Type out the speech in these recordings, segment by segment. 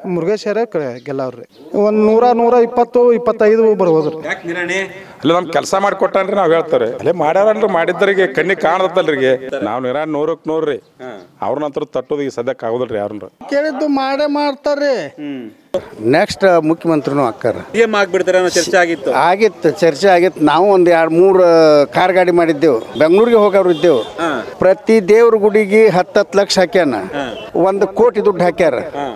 ಮುರುಗೇಶ್ವರ ಗೆಲ್ಲವ್ರಿ ಒಂದು 100-120-125 ಬರ್ಬೋದ್ರಿ. ಇಲ್ಲ ನಮ್ ಕೆಲಸ ಮಾಡಿಕೊಟ್ಟನ್ರಿ ನಾವ್ ಹೇಳ್ತಾರೆ ಅಲ್ಲೇ ಮಾಡ್ಯಾರಲ್ರಿ ಮಾಡಿದ್ದರಿಗೆ ಕಣ್ಣಿಗೆ ಕಾಣದತ್ತಲ್ರಿಗೆ ನಾವ್ ನಿರಾಣಿ 100ಕ್ಕೆ 100 ರೀ ಅವ್ರನ್ನಂತರ ತಟ್ಟೋದು ಈಗ ಸದ್ಯಕ್ಕೆ ಆಗೋದಿಲ್ರಿ ಯಾರನ್ನ ಕೇಳಿದ್ದು ಮಾಡೇ ಮಾಡ್ತಾರ್ರಿ. ನೆಕ್ಸ್ಟ್ ಮುಖ್ಯಮಂತ್ರಿನೂ ಅಕ್ಕಾರ ಆಗ್ಬಿಡ್ತಾರೆ ಆಗಿತ್ತು ಚರ್ಚೆ ಆಗಿತ್ತು. ನಾವು ಒಂದು 2-3 ಕಾರ್ ಗಾಡಿ ಮಾಡಿದ್ದೆವು, ಬೆಂಗಳೂರಿಗೆ ಹೋಗೋರು ಇದ್ದೆವು. ಪ್ರತಿ ದೇವ್ರ ಗುಡಿಗೆ 10 ಲಕ್ಷ ಹಾಕ್ಯಾನ, 1 ಕೋಟಿ ದುಡ್ಡು ಹಾಕ್ಯಾರ.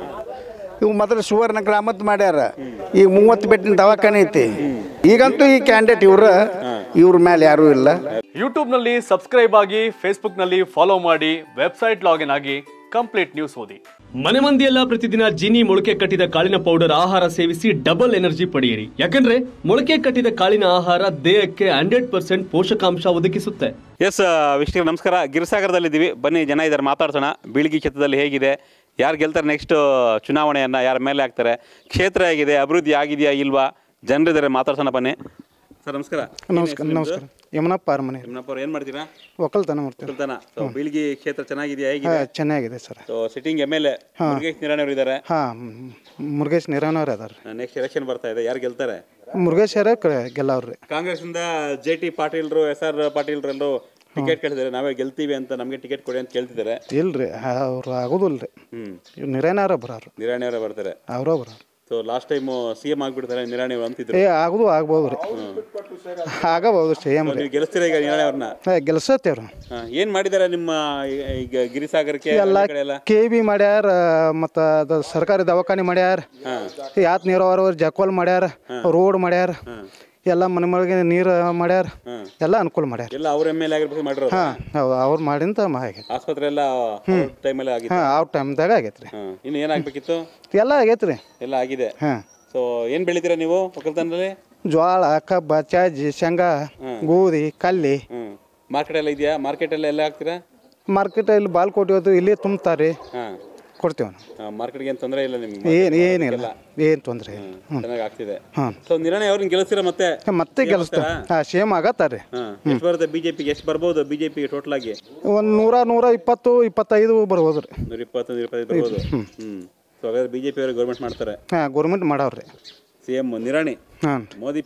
ಇವು ಮೊದಲು ಸುವರ್ಣ ಗ್ರಾಮತ್ ಮಾಡ್ಯಾರ, ಈಗ 30 ಬೆಟ್ಟಿನ ದವಾಖಾನೆ ಐತಿ. ಈಗಂತೂ ಈ ಕ್ಯಾಂಡಿಡೇಟ್ ಇವ್ರ ಮೇಲೆ ಯಾರೂ ಇಲ್ಲ. ಯೂಟ್ಯೂಬ್ನಲ್ಲಿ ಸಬ್ಸ್ಕ್ರೈಬ್ ಆಗಿ, ಫೇಸ್ಬುಕ್ನಲ್ಲಿ ಫಾಲೋ ಮಾಡಿ, ವೆಬ್ಸೈಟ್ ಲಾಗಿನ್ ಆಗಿ ಕಂಪ್ಲೀಟ್ ನ್ಯೂಸ್ ಓದಿ. ಮನೆ ಮಂದಿಯೆಲ್ಲ ಪ್ರತಿದಿನ ಜೀನಿ ಮೊಳಕೆ ಕಟ್ಟಿದ ಕಾಳಿನ ಪೌಡರ್ ಆಹಾರ ಸೇವಿಸಿ ಡಬಲ್ ಎನರ್ಜಿ ಪಡೆಯಿರಿ. ಯಾಕಂದ್ರೆ ಮೊಳಕೆ ಕಟ್ಟಿದ ಕಾಳಿನ ಆಹಾರ ದೇಹಕ್ಕೆ 100% ಪೋಷಕಾಂಶ ಒದಗಿಸುತ್ತೆ. ಎಸ್ ವಿಷ್ಣು ನಮಸ್ಕಾರ. ಗಿರಿಸಾಗರದಲ್ಲಿದ್ದೀವಿ, ಬನ್ನಿ ಜನ ಇದ್ದಾರೆ ಮಾತಾಡ್ಸೋಣ. ಬೀಳ್ಗಿ ಕ್ಷೇತ್ರದಲ್ಲಿ ಹೇಗಿದೆ, ಯಾರು ಗೆಲ್ತಾರೆ, ನೆಕ್ಸ್ಟ್ ಚುನಾವಣೆಯನ್ನು ಯಾರ ಮೇಲೆ ಹಾಕ್ತಾರೆ, ಕ್ಷೇತ್ರ ಹೇಗಿದೆ, ಅಭಿವೃದ್ಧಿ ಆಗಿದೆಯಾ ಇಲ್ವಾ, ಜನರಿದ್ದಾರೆ ಮಾತಾಡ್ಸೋಣ ಬನ್ನಿ. ಸರ್ ನಮಸ್ಕಾರ. ನಮಸ್ಕಾರ. ಯಮನಪ್ಪ ಅರಮನೆ. ಯಮನಪ್ಪ ಅವ್ರು ಏನು ಮಾಡ್ತೀರಾ? ಒಕ್ಕಲ್ತನ ಮಾಡ್ತೀವಿ. ಒಕ್ಕಲ್ತನ. ಬೀಳ್ಗಿ ಕ್ಷೇತ್ರ ಚೆನ್ನಾಗಿದೆಯಾ, ಹೇಗಿದೆ? ಚೆನ್ನಾಗಿದೆ sir. Sitting MLA Murugesh Nirani ಅವರು ಇದ್ದಾರೆ. ಮುರುಗೇಶ್ ನಿರಾಣಿ ಅವ್ರು ಅದಾರ. ನೆಕ್ಸ್ಟ್ ಎಲೆಕ್ಷನ್ ಬರ್ತಾ ಇದೆ, ಯಾರು ಗೆಲ್ತಾರೆ? ಮುರುಗೇಶ್ವರ ಗೆಲ್ಲವ್ರಿ. ಕಾಂಗ್ರೆಸ್ ಇಂದ JT ಪಾಟೀಲ್ರು, SR ಪಾಟೀಲ್ರು ಎಲ್ಲರೂ ಟಿಕೆಟ್ ಕೇಳ್ತಿದ್ದಾರೆ, ನಾವೇ ಗೆಲ್ತೀವಿ ಅಂತ, ನಮಗೆ ಟಿಕೆಟ್ ಕೊಡಿ ಅಂತ ಕೇಳ್ತಿದ್ದಾರೆ. ಇಲ್ರಿ ಅವ್ರು ಆಗೋದಿಲ್ರಿ. ನಿರಾಣಿ ಅವರ ಬರೋರು. ನಿರಾಣಿ ಅವರೇ ಬರ್ತಾರೆ. ಅವರ ಬರೋರು. ಸೊ ಲಾಸ್ಟ್ ಟೈಮ್ CM ಆಗ್ಬಿಡ್ತಾರೆ ನಿರಾಣಿ ಅವರು ಅಂತಿದ್ರು. ಆಗ್ಬೋದ್ರಿ, ಆಗಬಹುದು CM. ನೀವು ಗೆಲ್ಲಿಸ್ತೀರಾ ಈಗ ನಿರಾಣಿ ಅವ್ರನ್ನ? ಗೆಲ್ಸತ್ತೇವ್ರಿ. ಏನ್ ಮಾಡಿದಾರೆ ನಿಮ್ಮ ಈಗ ಗಿರಿಸಾಗರಕ್ಕೆ? ಎಲ್ಲ KB ಮಾಡ್ಯಾರ, ಮತ್ತ ಸರ್ಕಾರಿ ದವಾಖಾನೆ ಮಾಡ್ಯಾರ, ಯಾತ್ ನೀರಾವರಿ ಜಕೋಲ್ ಮಾಡ್ಯಾರ, ರೋಡ್ ಮಾಡ್ಯಾರ, ಎಲ್ಲ ಮನೆ ಮನೆಗೆ ನೀರು ಮಾಡ್ಯಾರ, ಎಲ್ಲ ಅನುಕೂಲ ಮಾಡ್ಯಾರ. ಎಲ್ಲ ಅವ್ರ MLA ಆಗಿರ್ಬೇಕು ಮಾಡಿರೋದು. ಅವ್ರು ಮಾಡಿಂತ ಆಸ್ಪತ್ರೆ ಎಲ್ಲ ಟೈಮಲ್ಲಿ ಆಗಿತ್ತು, ಆ ಟೈಮ್ದಾಗ ಆಗೈತ್ರಿ. ಇನ್ನು ಏನಾಗಬೇಕಿತ್ತು? ಎಲ್ಲ ಆಗೈತ್ರಿ, ಎಲ್ಲ ಆಗಿದೆ. ಸೊ ಏನ್ ಬೆಳಿತೀರಾ ನೀವು ಒಕ್ಕಲ್ತನದಲ್ಲಿ? ಜ್ವಾಳ, ಕಬ್ಬ, ಚಾಜಿ, ಶೇಂಗಾ, ಗೋಧಿ, ಕಲ್ಲಿ. ಮಾರ್ಕೆಟ್ ಎಲ್ಲ ಇದೆಯಾ? ಮಾರ್ಕೆಟ್ ಎಲ್ಲ ಹಾಕ್ತೀರಾ? ಮಾರ್ಕೆಟ್ ಇಲ್ಲಿ ಬಾಲ್ಕೋಟಿ ಹೋದು ಇಲ್ಲಿ ತುಂಬ್ತಾರೆ, ಕೊಡ್ತೀವಿ. ಮಾರ್ಕೆಟ್ಗೆ ಏನು ತೊಂದರೆ ಇಲ್ಲ ನಿಮ್ಗೆ? ಏನಿಲ್ಲ, ಏನು ತೊಂದರೆ ಇಲ್ಲ, ಚೆನ್ನಾಗಿ ಆಗ್ತಿದೆ. ಸೊ ನಿರಾಣಿ ಅವ್ರನ್ನ ಗೆಲ್ಲಿಸ್ತೀರಾ? ಮತ್ತೆ ಗೆಲ್ಲಿಸ್ತಾರೆ. ಸೇಮ್ ಆಗತ್ತಾರೆ. ಎಷ್ಟು ಬರುತ್ತೆ BJP ಗೆ? ಎಷ್ಟು ಬರ್ಬೋದು BJP ಗೆ ಟೋಟಲ್ ಆಗಿ? ಒಂದು 100-120-125 ಬರ್ಬೋದ್ರಿ. 120-125 ಬರ್ಬೋದು. ಸೊ ಹಾಗಾದ್ರೆ BJP ಅವರು ಗೌರ್ಮೆಂಟ್ ಮಾಡ್ತಾರೆ? ಗೌರ್ಮೆಂಟ್ ಮಾಡವ್ರಿ. CM ನಿರಾಣಿ, ಮೋದಿ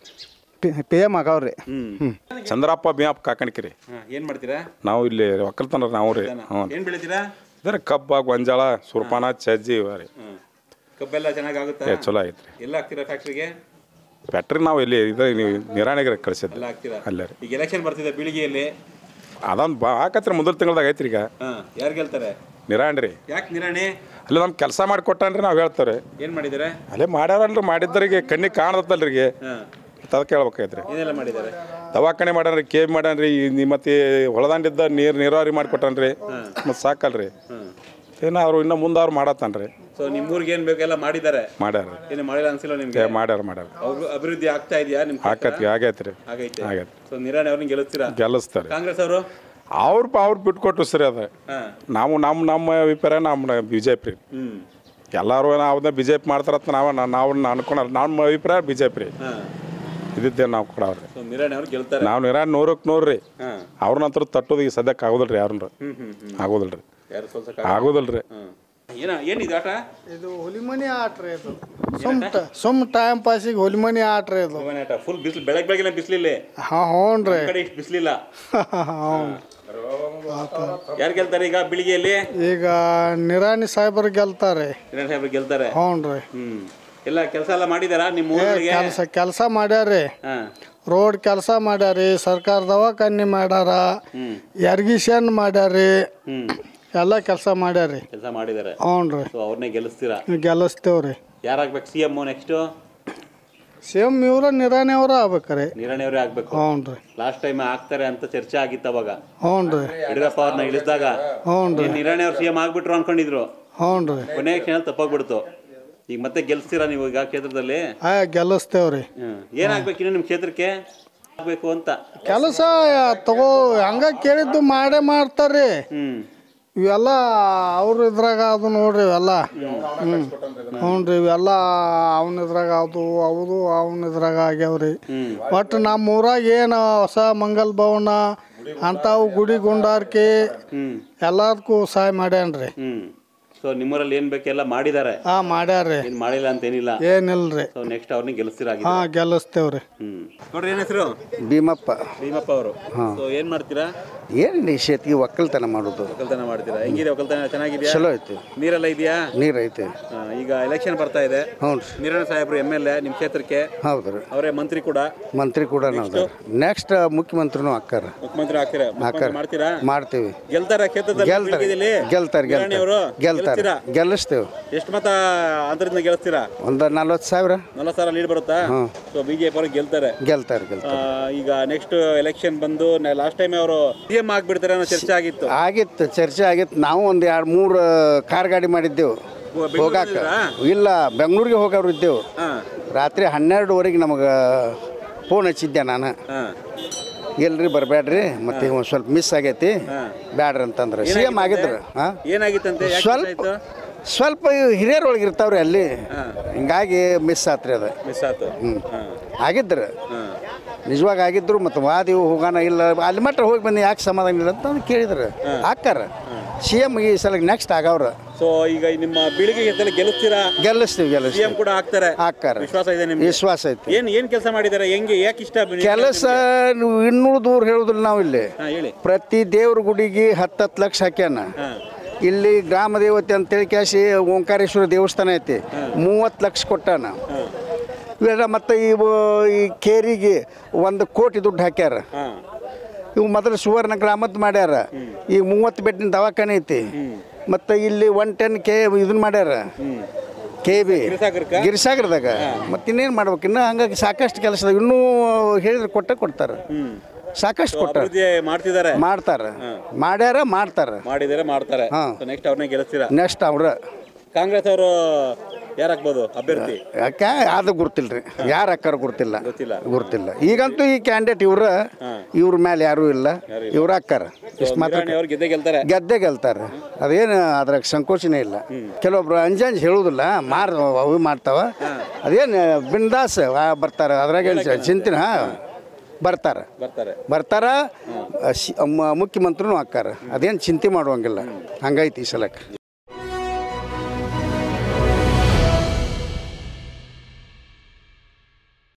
PM ಆಗವ್ರಿ. ಚಂದ್ರಪ್ಪ ಬಿಯಪ್ಪ ಕಾಕಣಿಕಿರಿ. ಏನ್ ಮಾಡ್ತೀರಾ? ನಾವು ಇಲ್ಲಿ ಒಕ್ಕಲ್ತನ ನಾವು ರೀ. ಏನ್ ಬೆಳಿತೀರಾ? ಇದ್ರೆ ಕಬ್ಬ, ಗೊಂಜಾಳ, ಸುರ್ಪಾನ, ಚಜ್ಜಿ ಇವ ರೀ. ಕಬ್ಬೆಲ್ಲ ಚೆನ್ನಾಗಿ ಆಗುತ್ತೆ? ಚಲೋ ಐತ್ರಿ. ಎಲ್ಲ ಹಾಕ್ತೀರಾ ಫ್ಯಾಕ್ಟ್ರಿಗೆ? ಫ್ಯಾಕ್ಟ್ರಿ ನಾವು ಇಲ್ಲಿ ನೀವು ನಿರಾಣಿಗೆ ಕಳಿಸಿದ್ವಿ. ಎಲ್ಲ ಹಾಕ್ತೀರಾ? ಅಲ್ಲೇ ರೀ. ಈಗ ಎಲೆಕ್ಷನ್ ಬರ್ತಿದೆ ಬೀಳಿಗೆಯಲ್ಲಿ, ಅದೊಂದು ಹಾಕತ್ರಿ ಮುಂದಿನ ತಿಂಗಳದಾಗ ಐತ್ರಿ. ಈಗ ಯಾರು ಗೆಲ್ತಾರೆ? ನಿರಾಣಿ ರೀ. ಯಾಕೆ ನಿರಾಣಿ? ಅಲ್ಲ ನಮ್ ಕೆಲಸ ಮಾಡಿಕೊಟ್ಟನ್ರಿ ನಾವ್ ಹೇಳ್ತಾರೆ. ಏನ್ ಮಾಡಿದಾರೆ? ಅಲ್ಲೇ ಮಾಡ್ಯಾರಲ್ರಿ ಮಾಡಿದ್ದರಿಗೆ ಕಣ್ಣಿಗೆ ಕಾಣದತ್ತಲ್ರಿಗೆ ಅದಕ್ಕೆ ಹೇಳ್ಬೇಕಾಯ್ತ್ರಿ. ಏನೆಲ್ಲ ಮಾಡಿದ್ದಾರೆ? ದವಾಖಾನೆ ಮಾಡ್ಯಾನ್ರಿ, KB ಮಾಡ್ಯಾನ್ರಿ, ಮತ್ತೆ ಹೊಲದಾಂಡಿದ್ದ ನೀರಾವರಿ ಮಾಡಿಕೊಟ್ಟನ್ರಿ, ಮತ್ತೆ ಸಾಕಲ್ರಿ. ಏನ ಅವ್ರು ಇನ್ನ ಮುಂದೆ ಅವ್ರು ಮಾಡತ್ತನ್ರಿ. ಸೊ ನಿಮ್ಮೂರಿಗೆ ಏನ್ ಬೇಕೆಲ್ಲ ಮಾಡಿದ್ದಾರೆ? ಮಾಡ್ಯಾರ. ಏನು ಮಾಡಿಲ್ಲ ಅನ್ಸಿಲ್ಲ ನಿಮ್ಗೆ? ಮಾಡ್ಯಾರ. ಅಭಿವೃದ್ಧಿ ಆಗ್ತಾ ಇದೆಯಾ ನಿಮ್? ಆಗೈತ್ರಿ. ಸೊ ನಿರಾಣಿ ಅವ್ರನ್ನ ಗೆಲ್ಲಿಸ್ತಾರೆ. ಕಾಂಗ್ರೆಸ್ ಅವರು ಅವ್ರು ಬಿಟ್ಕೊಟ್ಟು ಸರಿ ಅದ. ನಾವು ನಮ್ಮ ಅಭಿಪ್ರಾಯ ನಮ್ಮ BJP ರೀ. ಎಲ್ಲಾರು ಅವ್ರನ್ನ BJP ಮಾಡ್ತಾರತ್ತ ನಾವು ಅನ್ಕೊಂಡ ನಮ್ಮ ಅಭಿಪ್ರಾಯ BJP ರೀ. ಇದ್ದೇ ನಾವು ಕೊಡವ್ರಿ. ನಾವು ನಿರಾಣಿ 100ಕ್ಕೆ 100 ರೀ ಅವ್ರನ್ನಂತರ ತಟ್ಟೋದು ಈಗ ಸದ್ಯಕ್ಕೆ ಆಗೋದಿಲ್ರಿ ಯಾರನ್ನ. ಆಗೋದಿಲ್ರಿ. ಇದು ಹೊಲಿಮನಿ ಆಟ ರೀ. ಇದು ಸುಮ್ ಟೈಮ್ ಪಾಸಿಗೆ ಹೊಲಿಮನಿ ಆಟ ರೀ. ಇದು ಫುಲ್ ಬಿಸಿಲು, ಬೆಳಗ್ಗೆ ಬಿಸಿಲಿಲ್ಲ. ಹ್ಞೂ ರೀ, ಬಿಸಿಲಿಲ್ಲ. ಯಾರು ಗೆಲ್ತಾರೆ ಈಗ ಬೀಳಿಗೆಯಲ್ಲಿ? ಈಗ ನಿರಾಣಿ ಸಾಹೇಬರು ಗೆಲ್ತಾರೆ. ನಿರಾಣಿ ಸಾಹೇಬರು ಗೆಲ್ತಾರೆ. ಹ್ಞೂ ರೀ. ಎಲ್ಲ ಕೆಲಸ ಎಲ್ಲ ಮಾಡಿದಾರ ನಿಮ್ಮ ಊರಿಗೆ? ಕೆಲಸ ಮಾಡ್ಯಾರಿ, ರೋಡ್ ಕೆಲಸ ಮಾಡ್ಯಾರಿ, ಸರ್ಕಾರ ದವಾಖಾನೆ ಮಾಡ್ಯಾರ, ಇರಿಗೇಷನ್ ಮಾಡ್ಯಾರಿ, ಎಲ್ಲ ಕೆಲಸ ಮಾಡ್ಯಾರಿ. ಕೆಲಸ ಮಾಡಿದಾರೆ. ಹ್ಞೂ ರೀ. ಅವ್ರನ್ನೇ ಗೆಲ್ಲಿಸ್ತೀರಾ? ಗೆಲ್ಲಿಸ್ತೇವ್ರಿ. ಯಾರಾಗ್ಬೇಕು CM ನೆಕ್ಸ್ಟ್? CM ಇವ್ರ ನಿರಾಣಿ ಅವ್ರ ಆಗ್ಬೇಕ್ರಿ. ನಿರಾಣಿ ಅವರೇ ಆಗ್ಬೇಕು. ಹ್ಞೂ ರೀ. ಲಾಸ್ಟ್ ಟೈಮ್ ಆಗ್ತಾರೆ ಅಂತ ಚರ್ಚೆ ಆಗಿತ್ತು ಅವಾಗ. ಹ್ಞೂ ರೀ. ಯಡಿಯೂರಪ್ಪ ಅವ್ರನ್ನ ಇಳಿಸಿದಾಗ ನಿರಾಣಿ ಅವ್ರು CM ಆಗ್ಬಿಟ್ರು ಅನ್ಕೊಂಡಿದ್ರು. ಹ್ಞೂ ರೀ. ಕೊನೆಯ ಕ್ಷಣ ತಪ್ಪಾಗ್ಬಿಡ್ತು. ಈಗ ಮತ್ತೆ ಗೆಲ್ಸ್ತೀರಾ ನೀವು ಈಗ ಕ್ಷೇತ್ರದಲ್ಲಿ? ಗೆಲ್ಲಿಸ್ತೇವ್ರಿ. ಏನಾಗ್ಬೇಕು ಇನ್ನು ನಿಮ್ಮ ಕ್ಷೇತ್ರಕ್ಕೆ ಆಗ್ಬೇಕು ಅಂತ? ಕೆಲಸ ಹಂಗ ಕೇಳಿದ್ದು ಮಾಡೇ ಮಾಡ್ತಾರ್ರಿ. ಇವೆಲ್ಲ ಅವ್ರ ಇದ್ರಾಗ ಅದು ನೋಡ್ರಿ, ಇವೆಲ್ಲ ಹ್ಞೂ ರೀ, ಇವೆಲ್ಲ ಅವನ ಇದ್ರಾಗ ಹೌದು ಅವನ ಇದ್ರಾಗ ಆಗ್ಯಾವ್ರಿ. ಒಟ್ಟು ನಮ್ಮ ಊರಾಗ ಏನು ಹೊಸ ಮಂಗಲ್ ಭವನ ಅಂಥವು ಗುಡಿ ಗುಂಡಾರ್ಕಿ ಎಲ್ಲದಕ್ಕೂ ಸಹಾಯ ಮಾಡ್ಯಾನ್ರಿ. ಸೊ ನಿಮ್ಮೂರಲ್ಲಿ ಏನ್ ಬೇಕೆಲ್ಲ ಮಾಡಿದ್ದಾರೆ, ಮಾಡ್ಯಾರ್ರಿ, ಏನ್ ಮಾಡಿಲ್ಲ ಅಂತ ಏನಿಲ್ಲ. ಏನಿಲ್ರಿ. ಸೊ ನೆಕ್ಸ್ಟ್ ಅವ್ರನ್ನ ಗೆಲ್ಲಿಸ್ತೀರಾ? ಗೆಲ್ಲಿಸ್ತೇವ್ರಿ. ನೋಡ್ರಿ, ಏನ್ ಹೆಸರು? ಭೀಮಪ್ಪ. ಭೀಮಪ್ಪ ಅವರು. ಸೊ ಏನ್ ಮಾಡ್ತೀರಾ? ಏನಿಲ್ಲ, ಶೇತಿಗೆ ಒಕ್ಕಲ್ತನ ಮಾಡೋದು. ಒಕ್ಕಲ್ತನ ಮಾಡ್ತೀರಾ? ಹೆಂಗಿದೆ ಒಕ್ಕಲ್ತನ? ಚೆನ್ನಾಗಿದೆಯಾ? ಚಲೋ ಐತಿ. ನೀರೆಲ್ಲ ಇದೆಯಾ? ನೀರು ಐತಿ. ಈಗ ಎಲೆಕ್ಷನ್ ಬರ್ತಾ ಇದೆ. ಹ್ಞೂ. ನೀರಣ್ಣ ಸಾಹೇಬ್ರು MLA ನಿಮ್ಮ ಕ್ಷೇತ್ರಕ್ಕೆ. ಹೌದ್ರಿ. ಅವರೇ ಮಂತ್ರಿ ಕೂಡ. ಮಂತ್ರಿ ಕೂಡ ನಾವು ನೆಕ್ಸ್ಟ್ ಮುಖ್ಯಮಂತ್ರಿನೂ ಹಾಕಾರ. ಮುಖ್ಯಮಂತ್ರಿ ಆಗ್ತೀರಾ? ಮಾಡ್ತೀರಾ? ಮಾಡ್ತೀವಿ. ಗೆಲ್ತಾರ ಕ್ಷೇತ್ರದಲ್ಲಿ? ಗೆಲ್ತಾರೆ. ಗೆಲ್ಲಿಸ್ತೇವೆ. ಎಷ್ಟು ಮತ ಅಂತರದಿಂದ ಗೆಲ್ಲಿಸ್ತೀರಾ? ಒಂದು 40,000. 40,000 ಲೀಡ್ ಬರುತ್ತಾ? ಸೊ BJP ಅವರು ಗೆಲ್ತಾರೆ. ಈಗ ನೆಕ್ಸ್ಟ್ ಎಲೆಕ್ಷನ್ ಬಂದು ಲಾಸ್ಟ್ ಟೈಮ್ ಅವರು CM ಆಗ್ಬಿಡ್ತಾರೆ ಅನ್ನೋ ಚರ್ಚೆ ಚರ್ಚೆ ಆಗಿತ್ತು. ನಾವು ಒಂದು 2-3 ಕಾರ್ ಗಾಡಿ ಮಾಡಿದ್ದೆವು ಹೋಗಾಕ. ಇಲ್ಲ, ಬೆಂಗಳೂರಿಗೆ ಹೋಗೋರು ಇದ್ದೆವು. ರಾತ್ರಿ 12ವರೆಗೆ ನಮಗೆ ಫೋನ್ ಹಚ್ಚಿದ್ದೆ ನಾನು, ಎಲ್ರಿ ಬರಬೇಡ್ರಿ, ಮತ್ತೆ ಒಂದು ಸ್ವಲ್ಪ ಮಿಸ್ ಆಗೈತಿ, ಬ್ಯಾಡ್ರಿ ಅಂತಂದ್ರೆ. CM ಆಗಿದ್ರು. ಏನಾಗಿತ್ತಂತೆ? ಸ್ವಲ್ಪ ಹಿರಿಯರೊಳಗೆ ಇರ್ತಾವ್ರಿ ಅಲ್ಲಿ, ಹಿಂಗಾಗಿ ಮಿಸ್ ಆತ್ರಿ ಅದು. ಆಗಿದ್ರು, ನಿಜವಾಗಿ ಆಗಿದ್ರು. ಮತ್ತು ವಾದಿವು ಹೋಗೋಣ ಇಲ್ಲ, ಅಲ್ಲಿ ಮಟ್ಟ ಹೋಗಿ ಬಂದು ಯಾಕೆ ಸಮಾಧಾನ ಇಲ್ಲ ಅಂತ ಕೇಳಿದ್ರು. ಹಾಕಾರ CM ಈ ಸಲ ನೆಕ್ಸ್ಟ್ ಆಗವ್ರ. ಸೊ ಈಗ ನಿಮ್ಮ ಬೀಳಿಗೆ ಗೆಲ್ಲಿಸ್ತೀವಿ. CM ಕೂಡ ಆಗ್ತಾರೆ. ವಿಶ್ವಾಸ ಇದೆ ನಿಮ್ಗೆ? ವಿಶ್ವಾಸ ಐತಿ. ಏನ್ ಕೆಲಸ ಮಾಡಿದ್ದಾರೆ? ಹೆಂಗೆ, ಯಾಕೆ ಇಷ್ಟ ಕೆಲಸ? ಇನ್ನೂ ದೂರ ಹೇಳುದಿಲ್ಲ ನಾವು. ಇಲ್ಲಿ ಪ್ರತಿ ದೇವ್ರ ಗುಡಿಗೆ 10 ಲಕ್ಷ ಹಾಕ್ಯಾನ. ಇಲ್ಲಿ ಗ್ರಾಮ ದೇವತೆ ಅಂತೇಳಿ ಕ್ಯಾಶಿ ಓಂಕಾರೇಶ್ವರ ದೇವಸ್ಥಾನ ಐತಿ, 30 ಲಕ್ಷ ಕೊಟ್ಟಾನ. ಇವೆಲ್ಲ ಮತ್ತು ಈ ಕೇರಿಗೆ 1 ಕೋಟಿ ದುಡ್ಡು ಹಾಕ್ಯಾರ. ಇವು ಮೊದಲು ಸುವರ್ಣ ಗ್ರಾಮದ ಮಾಡ್ಯಾರ. ಈಗ 30 ಬೆಡ್ಡಿನ ದವಾಖಾನೆ ಐತಿ. ಮತ್ತು ಇಲ್ಲಿ 110 ಇದನ್ನ ಮಾಡ್ಯಾರ, KB ಗಿರಿಸಾಗರದಾಗ. ಮತ್ತು ಇನ್ನೇನು ಮಾಡ್ಬೇಕು ಇನ್ನು. ಹಂಗಾಗಿ ಸಾಕಷ್ಟು ಕೆಲಸ ಇನ್ನೂ ಹೇಳಿದ್ರೆ ಕೊಡ್ತಾರೆ. ಸಾಕಷ್ಟು ಕೊಟ್ಟಾರೆ, ಮಾಡ್ತಾರೆ. ನೆಕ್ಸ್ಟ್ ಅವ್ರನ್ನ ಗೆಲ್ಲಿಸ್ತೀರಾ? ನೆಕ್ಸ್ಟ್ ಅವ್ರ ಕಾಂಗ್ರೆಸ್ ಅವರು ಯಾರು ಹಾಕ್ಬೋದು ಅಭ್ಯರ್ಥಿ? ಅದು ಗೊತ್ತಿಲ್ರಿ, ಯಾರು ಹಾಕಾರ ಗೊತ್ತಿಲ್ಲ. ಈಗಂತೂ ಈ ಕ್ಯಾಂಡಿಡೇಟ್ ಇವ್ರ ಮೇಲೆ ಯಾರೂ ಇಲ್ಲ, ಇವ್ರು ಹಾಕಾರ. ಇಷ್ಟು ಮಾತ್ರ ಗೆದ್ದೇ ಗೆಲ್ತಾರೆ. ಅದೇನು ಅದ್ರಾಗ ಸಂಕೋಚನೆ ಇಲ್ಲ. ಕೆಲವೊಬ್ರು ಅಂಜಂಜ್ ಹೇಳುದಿಲ್ಲ, ಅವು ಮಾಡ್ತಾವ. ಅದೇನು ಬಿಂದಾಸ್ ಬರ್ತಾರೆ, ಅದ್ರಾಗ ಚಿಂತಿನ ಬರ್ತಾರ. ಮುಖ್ಯಮಂತ್ರಿನೂ ಹಾಕಾರ. ಅದೇನು ಚಿಂತೆ ಮಾಡುವಂಗಿಲ್ಲ. ಹಂಗೈತಿ ಈ ಸಲಕ್ಕೆ.